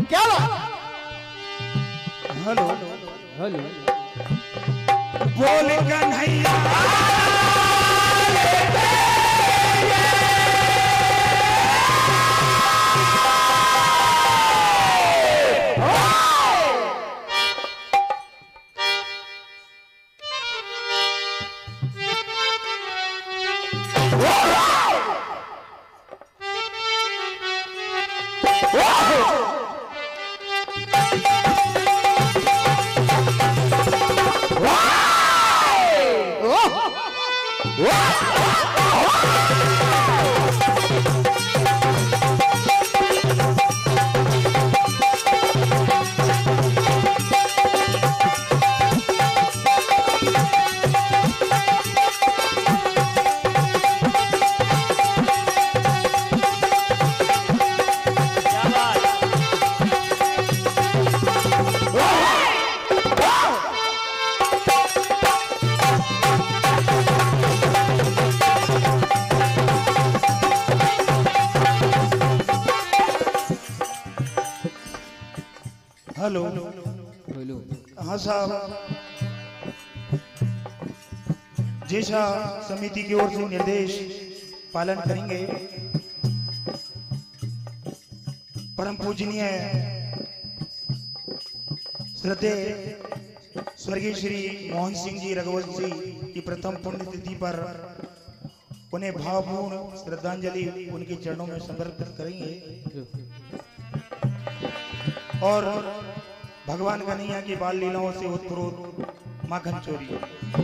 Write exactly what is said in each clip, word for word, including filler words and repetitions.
क्या hello hello बोल Kanhaiya hello hello हाँ साहब, जैसा समिति की ओर से निर्देश पालन करेंगे। परम पूजनीय श्रद्धेय स्वर्गीय श्री मोहन सिंह जी रघुवंशी की प्रथम पुण्यतिथि पर उन्हें भावपूर्ण श्रद्धांजलि उनके चरणों में समर्पित करेंगे और भगवान कन्हैया की बाल लीलाओं से उत्प्रोत माखन चोरी।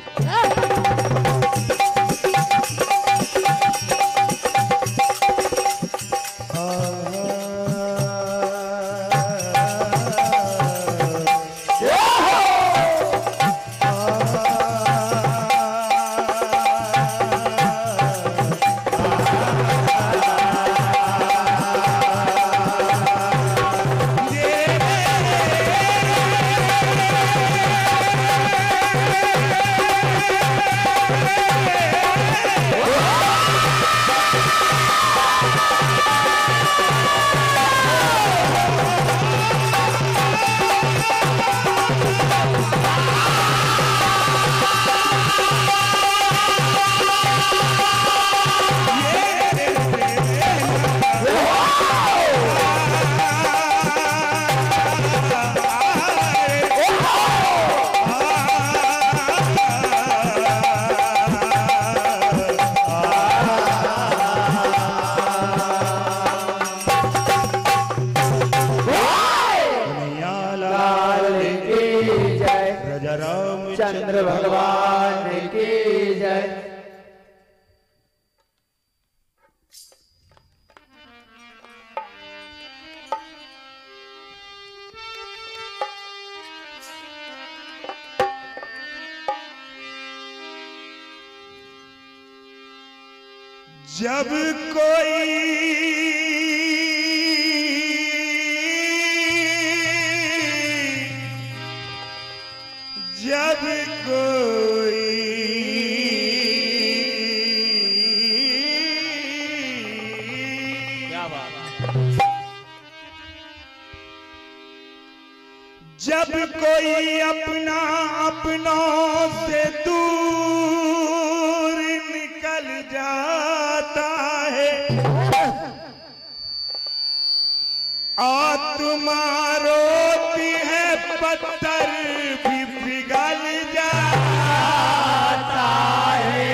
चंद्र भगवान की जय। जब कोई जब कोई क्या बात, जब कोई अपना अपनों से दूर निकल जाता है, आत्मा रोती है पत्थर भी पिघल जाता है।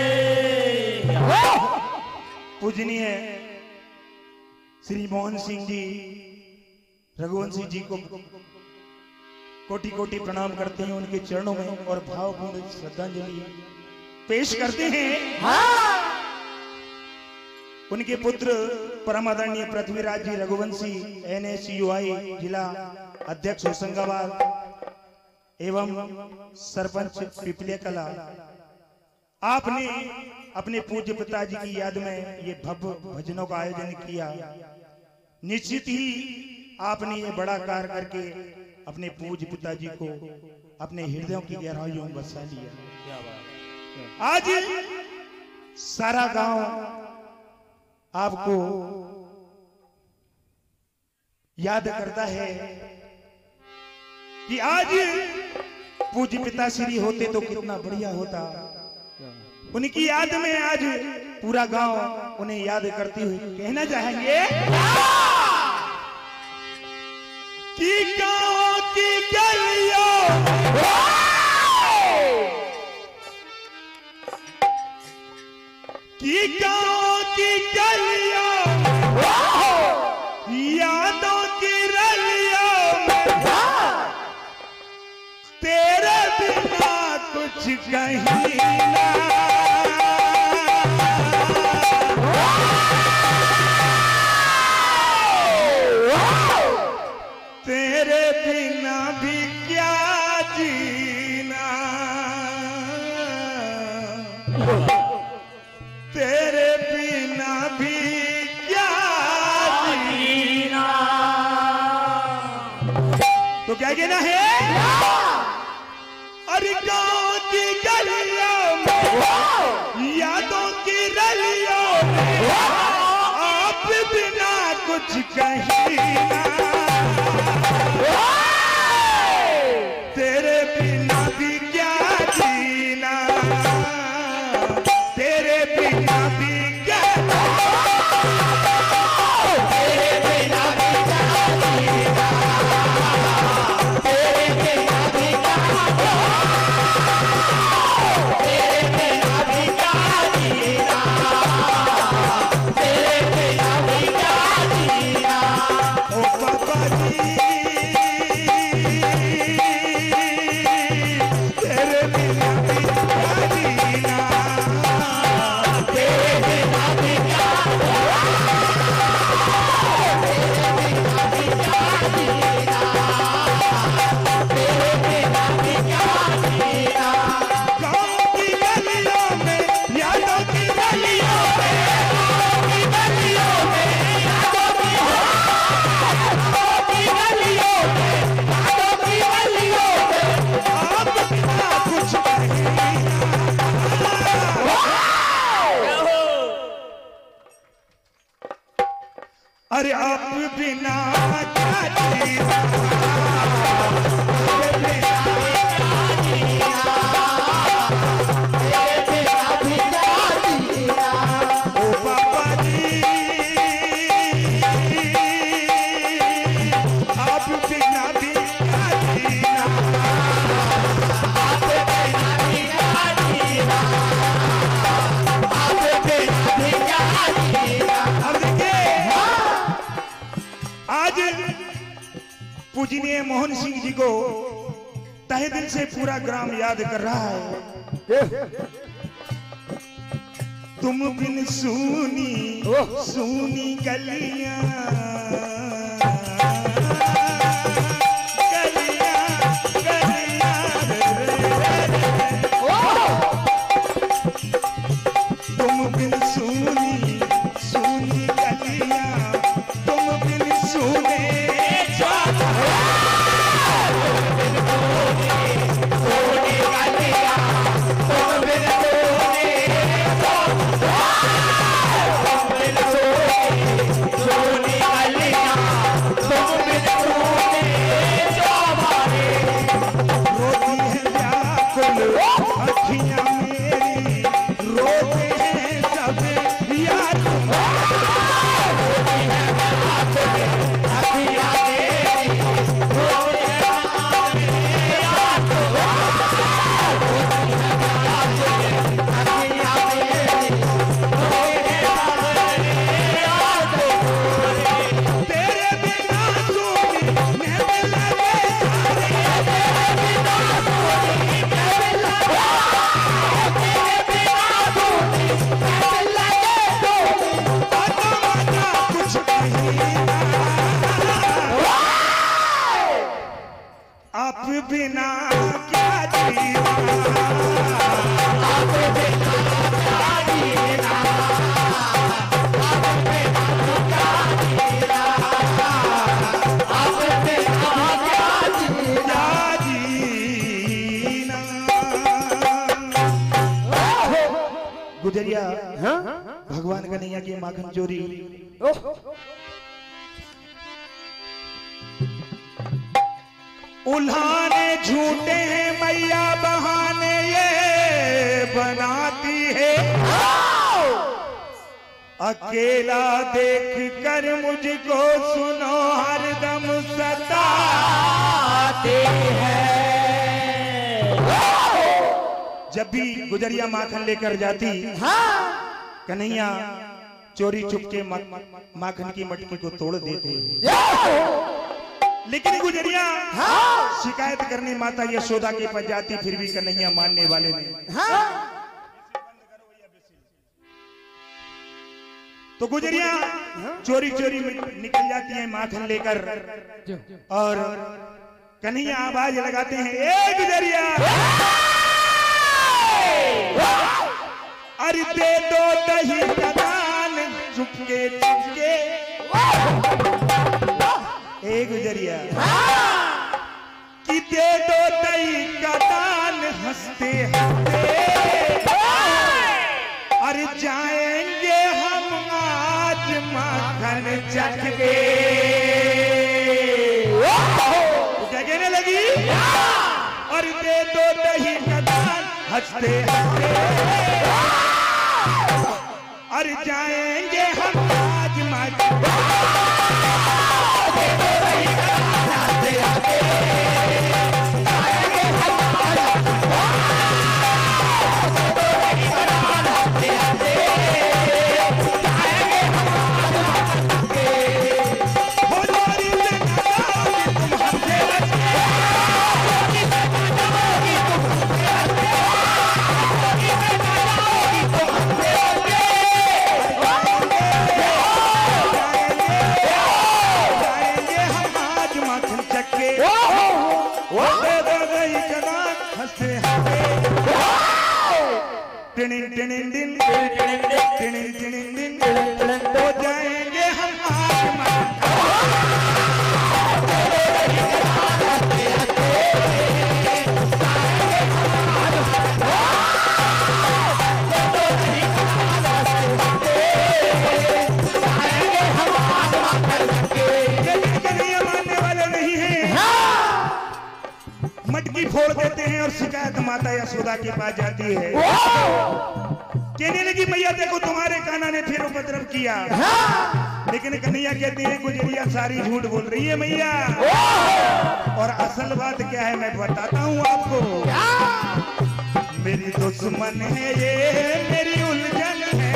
पूजनीय श्री मोहन सिंह जी रघुवंशी जी को कोटि कोटि प्रणाम करते हैं उनके चरणों में और भावपूर्ण श्रद्धांजलि पेश करते हैं। हाँ। उनके पुत्र परम आदरणीय Prithviraj ji Raghuvanshi N S U I जिला अध्यक्ष होशंगाबाद एवं सरपंच पिपले कला, आपने अपने पूज्य पिताजी की याद में ये भव्य भजनों का आयोजन किया। निश्चित ही आपने ये बड़ा कार्य करके अपने पूज्य पिताजी को अपने हृदयों की गहराइयों में बसा लिया। आज सारा गांव आपको याद करता है कि आज पूज्य पिता श्री होते तो कितना बढ़िया होता। उनकी याद में आज पूरा गांव उन्हें याद करते हुए कहना चाहेंगे कि गांव की गलियों की गांव की गलियों यादों की रलियों तेरे बिना कुछ कहीं ना तेरे बिना भी क्या जीना तेरे बिना भी क्या जीना। तो क्या कहना है? अरे गांव की गलियों में यादों की रलियों में आप बिना कुछ कहीं ना तेरे बिना भी क्या जीना तेरे बिना भी क्या तेरे बिना भी क्या जीना तेरे बिना भी क्या तेरे बिना भी क्या जीना तेरे बिना भी क्या जीना। ओ पापा जी तेरे बिना भी क्या जीना तेरे बिना भी क्या तेरे बिना भी क्या जीना तेरे बिना भी क्या जीना। गाँव की गलियों में यादों की गलियों में गाँव की गलियों में यादों की गाँव की गलियों में यादों की गलियों में आप बिना कुछ नहीं। अरे आप बिना क्या जीना तेरे बिना क्या जीना तेरे बिना भी क्या जीना। ओ पापा जी आप बिना भी क्या जीना आप बिना भी क्या जीना आप बिना भी क्या जीना। अब देखिए आज पूजनीय मोहन सिंह जी को तहे दिल से पूरा ग्राम याद कर रहा है। तुम बिन सूनी सूनी गलियां गलियां गलियां तुम बिन सूनी सूनी गलियां तुम बिन सूने अखियां मेरी रोते हैं सब याद अखियां मेरी रोते तेरे बिना सोनी मैं मिला आप बिना क्या जीना आप बिना क्या जीना आप बिना क्या जीना आप बिना क्या जीना। गुजरिया भगवान कन्हैया की माखन चोरी उल्हाने झूठे हैं मैया बहाने ये बनाती है, अकेला देख कर मुझको सुनो हरदम सताती है। जब भी गुजरिया माखन लेकर जाती कन्हैया चोरी चुपके माखन की मटकी को तोड़ देते, लेकिन गुजरिया शिकायत करने माता यशोदा के पास जाती, फिर भी कन्हैया मानने वाले नहीं। तो गुजरिया चोरी चोरी निकल जाती है माखन लेकर, और कन्हैया आवाज लगाते हैं, ए गुजरिया अरे दे दो दही का दान चुपके चुपके। ए गुजरिया कि दे दो दही का दान हंसते हंसते, अरे जाएंगे हम आज माखन चख के। क्या कहने लगी? और दे दो दही का दान हंसते हंसते, अरे जाएंगे हम आज माखन। टिनिन टिनिन दिन टिनिन टिनिन दिन हो जाएंगे हम आज मानने वाले नहीं है, मटकी फोड़ देते हैं और शिकायत माता यशोदा के पास जाती है। कहने लगी मैया देखो तुम्हारे कान्हा ने फिर उपद्रव किया, लेकिन कन्हैया कहती है गुजरिया सारी झूठ बोल रही है मैया, और असल बात क्या है मैं बताता हूँ आपको। मेरी दुश्मन है ये मेरी उलझन है,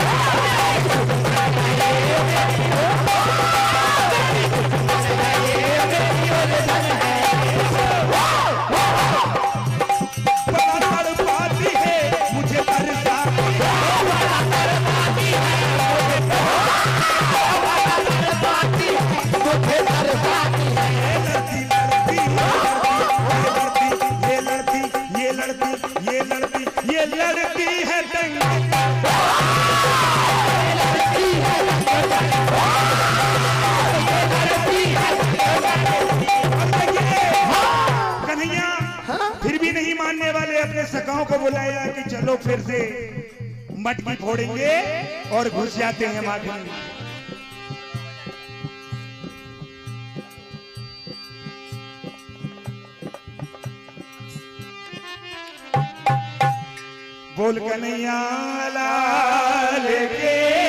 सखाओं को बुलाया कि चलो फिर से मटकी फोड़ेंगे, और घुस जाते हैं माखन में। बोल कन्हैया लाल के